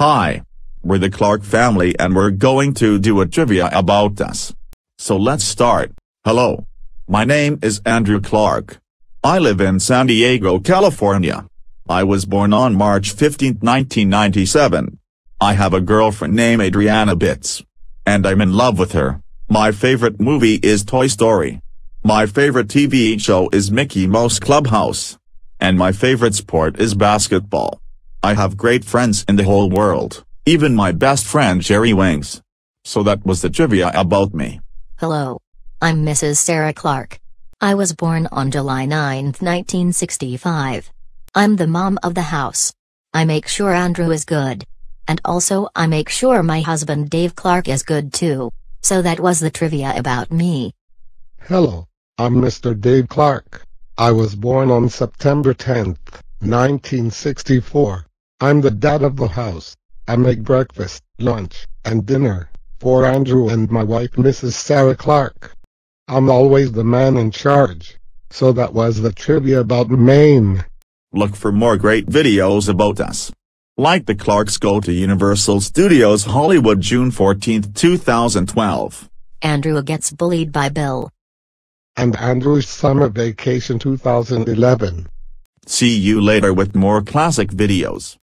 Hi. We're the Clark family and we're going to do a trivia about us. So let's start. Hello. My name is Andrew Clark. I live in San Diego, California. I was born on March 15, 1997. I have a girlfriend named Adriana Bitts. And I'm in love with her. My favorite movie is Toy Story. My favorite TV show is Mickey Mouse Clubhouse. And my favorite sport is basketball. I have great friends in the whole world, even my best friend Jerry Wings. So that was the trivia about me. Hello. I'm Mrs. Sarah Clark. I was born on July 9, 1965. I'm the mom of the house. I make sure Andrew is good. And also I make sure my husband Dave Clark is good too. So that was the trivia about me. Hello. I'm Mr. Dave Clark. I was born on September 10, 1964. I'm the dad of the house. I make breakfast, lunch, and dinner for Andrew and my wife Mrs. Sarah Clark. I'm always the man in charge. So that was the trivia about Maine. Look for more great videos about us. Like the Clarks go to Universal Studios Hollywood June 14, 2012. Andrew gets bullied by Bill. And Andrew's Summer Vacation 2011. See you later with more classic videos.